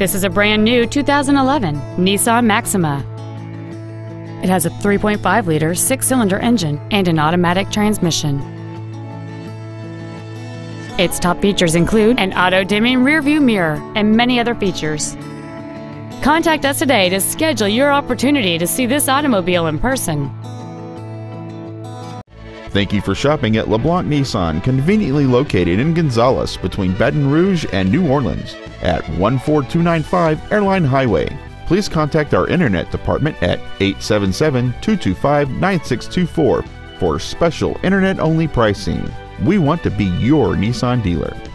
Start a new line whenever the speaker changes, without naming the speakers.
This is a brand new 2011 Nissan Maxima. It has a 3.5-liter 6-cylinder engine and an automatic transmission. Its top features include an auto-dimming rear-view mirror and many other features. Contact us today to schedule your opportunity to see this automobile in person.
Thank you for shopping at LeBlanc Nissan, conveniently located in Gonzales between Baton Rouge and New Orleans at 14295 Airline Highway. Please contact our Internet department at 877-225-9624 for special Internet-only pricing. We want to be your Nissan dealer.